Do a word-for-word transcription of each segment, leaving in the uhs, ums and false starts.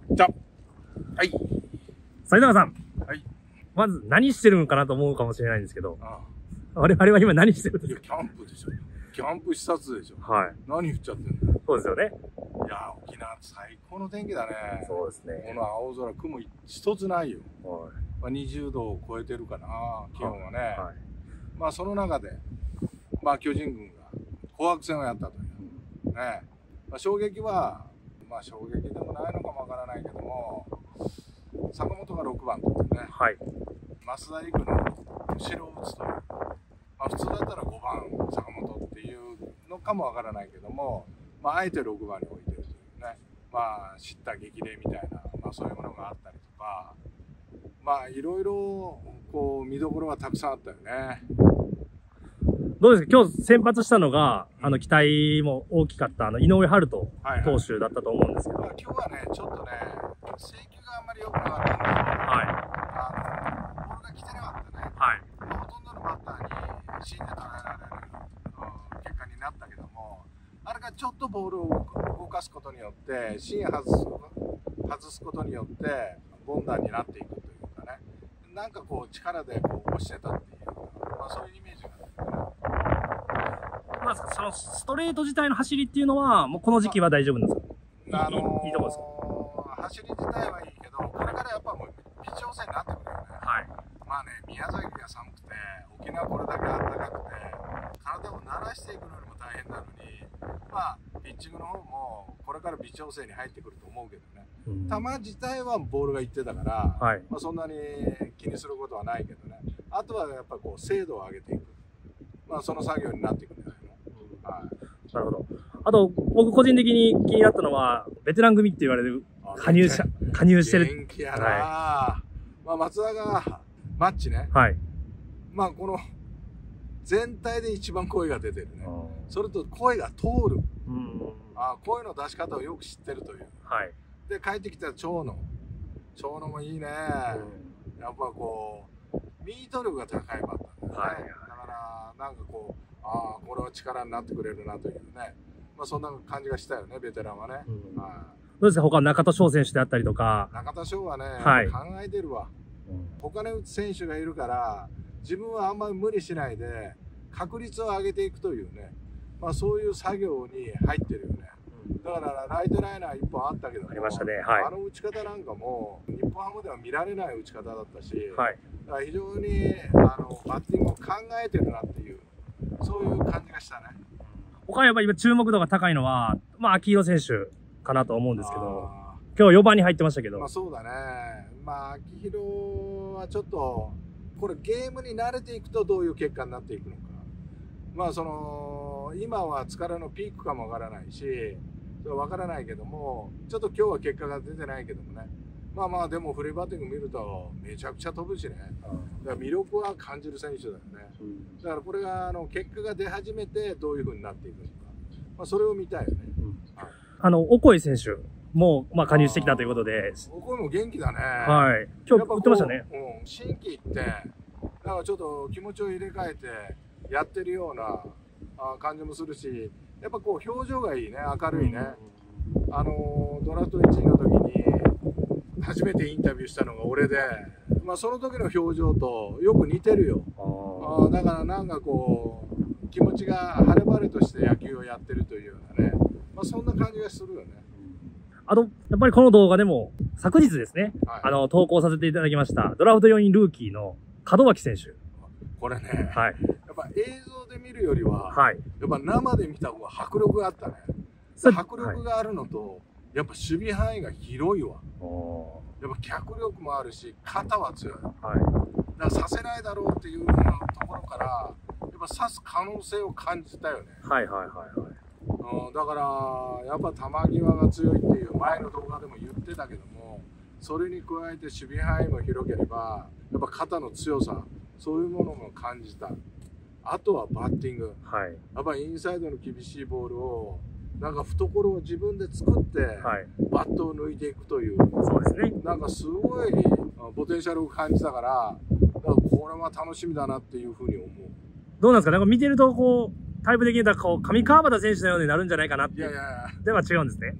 じゃはい。 斉永さん。 はい。 まず何してるのかなと思うかもしれないんですけど。ああ、我々は今何してるんですか？ いや、キャンプでしょ。キャンプ視察でしょ。 はい。 何降っちゃってんの？ そうですよね。 いや、沖縄最高の天気だね。 そうですね。 この青空、雲一つないよ。 はい。 まあ、にじゅうどを超えてるかな、気温はね。はい。まあ、その中で、まあ、巨人軍が紅白戦をやったという。ね。まあ、衝撃は、まあ、衝撃でもないのかもわからないけども、坂本がろくばんとね。はい。増田陸の後ろを打つという。まあ、普通だったらごばん坂本っていうのかもわからないけども、まあ、あえてろくばんに置いてるというね。まあ、叱咤激励みたいな、まあ、そういうものがあったりとか、まあ、いろいろ、こう、見どころはたくさんあったよね。 どうですか？今日先発したのが、あの、期待も大きかった、あの、井上温人投手だったと思うんですけど。はいはい、 今日はね、ちょっとね、制球があんまり良くなかったんだけど、はい。あの、ボールが来てなかったね。はい。ほとんどのバッターに芯で捉えられる、うん、結果になったけども、あれがちょっとボールを動かすことによって、芯外す、外すことによって、凡打になっていくというかね、なんかこう、力でこう押してたっていう、まあそういうイメージがある。 まあ、そのストレート自体の走りっていうのは、もうこの時期は大丈夫なんですか？あのー、いいとこですか？走り自体はいいけど、これからやっぱもう微調整になってくるよね。はい。まあね、宮崎が寒くて、沖縄これだけ暖かくて、体を慣らしていくのにも大変なのに、まあ、ピッチングの方もこれから微調整に入ってくると思うけどね。うん、球自体はボールがいってたから、はい、まあそんなに気にすることはないけどね。あとはやっぱこう精度を上げていく。まあその作業になっていくんじゃないの？はい、なるほど。 あと、僕個人的に気になったのは、ベテラン組って言われる加入者、加入してる。 元気やな、はい、まあ松田がマッチね。はい。まあこの全体で一番声が出てるね。それと声が通る。うん、あ声の出し方をよく知ってるという。はい。で、帰ってきた長野。長野もいいね。うん、やっぱこう、ミート力が高いバッターだよね。はい。なんかこう、ああ、これは力になってくれるなというね。まあそんな感じがしたよね、ベテランはね。うん、はい。 どうですか、他中田翔選手であったりとか。 中田翔はね、はい、考えてるわ。うん、他に打つ選手がいるから、自分はあんまり無理しないで、確率を上げていくというね。まあそういう作業に入ってるよね。だからライトライナーいっぽんあったけども、 ありましたね、はい、 あの打ち方なんかも日本ハムでは見られない打ち方だったし、はい、だから非常にあのバッティングを考えてるなっていう、そういう感じがしたね。 他にやっぱり今注目度が高いのは、まあ、秋広選手かなと思うんですけど、今日よばんに入ってましたけど。 まあそうだね。まあ、秋広はちょっと、これゲームに慣れていくとどういう結果になっていくのか。まあその、今は疲れのピークかもわからないし、わからないけども、ちょっと今日は結果が出てないけどもね。まあまあでもフリーバッティング見るとめちゃくちゃ飛ぶしね。だから魅力は感じる選手だよね。だからこれがあの結果が出始めてどういう風になっていくのか。まあそれを見たいよね。うん、 はい、あの、オコエ選手もまあ加入してきたということで。 オコエも元気だね。 はい。今日打ってましたね。 うん。新規って、だからちょっと気持ちを入れ替えてやってるような感じもするし、やっぱこう表情がいいね、明るいね。うん、あのドラフトいちいの時に初めてインタビューしたのが俺で、まあその時の表情とよく似てるよ。あだからなんかこう気持ちが晴れ晴れとして野球をやってるというようなね、まあそんな感じがするよね。 あとやっぱりこの動画でも昨日ですね、はい、あの投稿させていただきましたドラフトよにんルーキーの門脇選手。 これね、はい、やっぱ映像で見るよりは、はい、やっぱ生で見た方が迫力があったね。迫力があるのと、はい、やっぱ守備範囲が広いわ。やっぱ脚力もあるし、肩は強い。はい、だからさせないだろうっていうところから、やっぱ刺す可能性を感じたよね。はいはいはいはい。うん、だから、やっぱ球際が強いっていう前の動画でも言ってたけども、それに加えて守備範囲も広ければ、やっぱ肩の強さ、そういうものも感じた。あとはバッティング。はい、やっぱインサイドの厳しいボールを、なんか懐を自分で作って、はい、バットを抜いていくという。そうですね。なんかすごいポテンシャルを感じたから、だからこれは楽しみだなっていうふうに思う。 どうなんですか？なんか見てると、こう、タイプ的に言ったら、こう、上川端選手のようになるんじゃないかなって。いやいやいや。では違うんですね。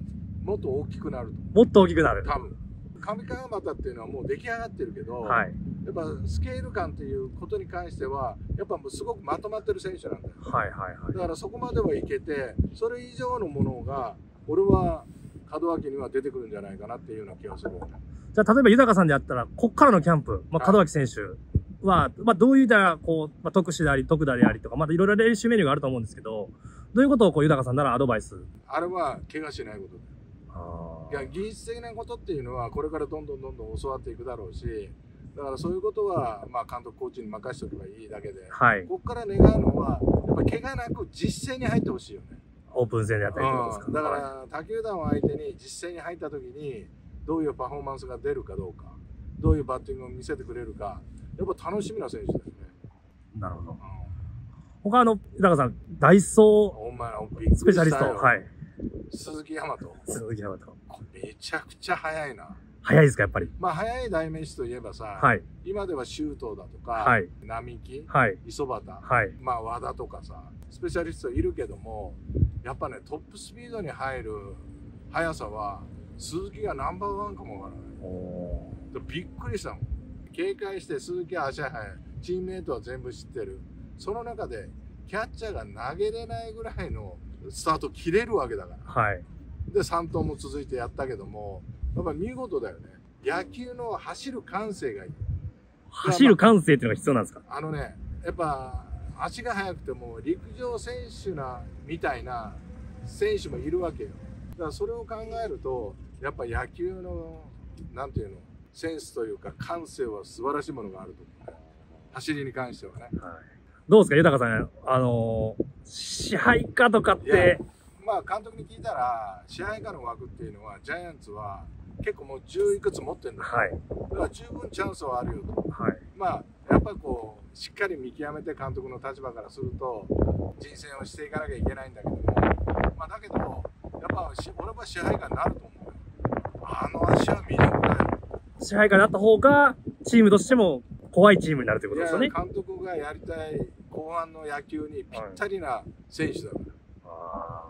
もっと大きくなると。 もっと大きくなる。 多分。上川端っていうのはもう出来上がってるけど、 はい、 やっぱスケール感っていうことに関しては、やっぱもうすごくまとまってる選手なんだよ。 はいはいはい。 だからそこまではいけて、それ以上のものが、俺は門脇には出てくるんじゃないかなっていうような気がする。 じゃあ例えば豊さんであったら、こっからのキャンプ、まあ、門脇選手は、はい、まあどういったこう、まあ、特殊であり、特打でありとか、またいろいろ練習メニューがあると思うんですけど、どういうことをこう豊さんならアドバイス？ あれは怪我しないことだ。いや技術的なことっていうのはこれからどんどんどんどん教わっていくだろうし、だからそういうことはまあ監督コーチに任せておけばいいだけで、はい、ここから願うのはやっぱ怪我なく実戦に入ってほしいよね。 オープン戦でやったりとかですか、 うん、だから他球団を相手に実戦に入った時にどういうパフォーマンスが出るかどうか、どういうバッティングを見せてくれるか、やっぱ楽しみな選手ですね。 なるほど。うん、他の豊さんダイソースペシャリスト、はい、 鈴木大和。 鈴木大和。 めちゃくちゃ速いな。 速いですか、やっぱり。 まあ、速い代名詞といえばさ、はい、今では周東だとか、はい、並木、はい、磯端、はい、まあ、和田とかさ、スペシャリストいるけども、やっぱね、トップスピードに入る速さは、鈴木がナンバーワンかもわからない。びっくりしたもん。警戒して鈴木は足速い。チームメイトは全部知ってる。その中で、キャッチャーが投げれないぐらいのスタート切れるわけだから。はい。で、さん投も続いてやったけども、やっぱり見事だよね。野球の走る感性がいい。 走る感性っていうのが必要なんですか？ あのね、やっぱ足が速くても陸上選手なみたいな選手もいるわけよ。だからそれを考えると、やっぱ野球の、なんていうの、センスというか感性は素晴らしいものがあると思う。走りに関してはね。はい、 どうですか、豊さん。あのー、支配下とかって。 まあ監督に聞いたら、支配下の枠っていうのは、ジャイアンツは結構もうじゅういくつ持ってるんだよ。はい、だから十分チャンスはあるよと。はい、まあ、やっぱりこう、しっかり見極めて監督の立場からすると、人選をしていかなきゃいけないんだけども、まあだけど、やっぱ俺は支配下になると思う。あの足は魅力だよ。 支配下になった方が、チームとしても怖いチームになるということですよね。 いや、監督がやりたい後半の野球にぴったりな選手だから。はい、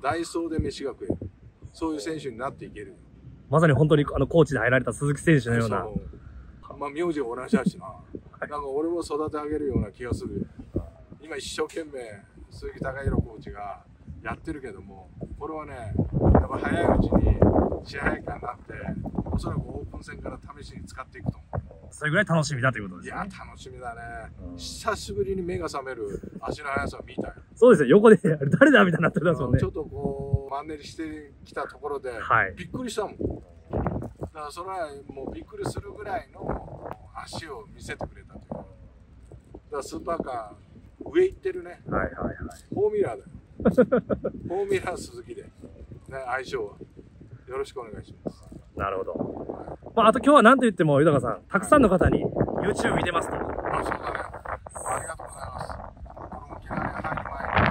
ダイソーで飯が食える。そういう選手になっていける。 まさに本当にあのコーチで入られた鈴木選手のような。 まあ、名字が同じだしな。なんか俺も育て上げるような気がする。今一生懸命鈴木貴弘コーチがやってるけども、これはね、やっぱ早いうちに支配下になって、おそらくオープン戦から試しに使っていくと思う。 それぐらい楽しみだということですね。 いや、楽しみだね。うん、久しぶりに目が覚める足の速さを見たよ。 そうですね、横で誰だみたいになってますもんね。 ちょっとこう、マンネリしてきたところで、はい、びっくりしたもん。だからそれはもうびっくりするぐらいの足を見せてくれたという。だからスーパーカー、上行ってるね。はいはいはい。フォーミュラーだよ。フォーミュラー鈴木で、ね、相性は。よろしくお願いします。 なるほど。まあ、あと今日は何と言っても豊さん、たくさんの方に YouTube 見てますと。あ、 そうだね。ありがとうございます。この沖縄に入る前に、はい。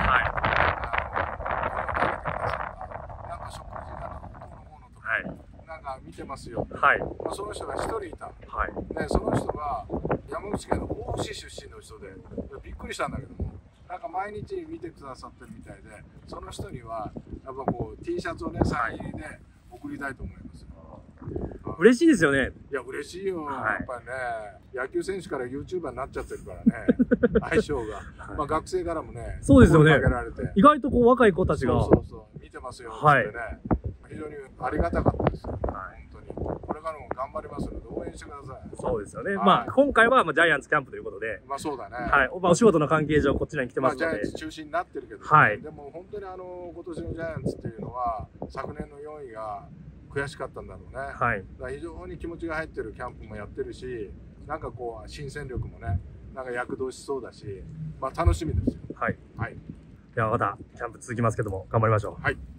なんか食事がどうのこうのとか、はい、なんか見てますよ。はい。まあ、その人が一人いた。はい。ね、その人が山口県の大府市出身の人で、びっくりしたんだけども、なんか毎日見てくださってるみたいで、その人にはやっぱこう T シャツをね、サイン入りで送りたいと思いますよ。 嬉しいですよね。 いや、嬉しいよ。はい、やっぱりね、野球選手から YouTuber になっちゃってるからね、相性が。はい、まあ学生からもね、 そうですよね。意外とこう若い子たちが。 そうそうそう、見てますよってね、はい、非常にありがたかったですよ。はい、本当に。これからも頑張りますので、応援してください。 そうですよね。はい、まあ今回はまあジャイアンツキャンプということで。 まあそうだね。 はい。まあお仕事の関係上こちらに来てますので。 まあジャイアンツ中心になってるけど、ね、はい。でも本当にあの、今年のジャイアンツっていうのは、昨年のよんいが、悔しかったんだろうね。はい。だから非常に気持ちが入ってるキャンプもやってるし、なんかこう新戦力もね、なんか躍動しそうだし、まあ楽しみですよ。はい。はい。 ではまたキャンプ続きますけども頑張りましょう。はい。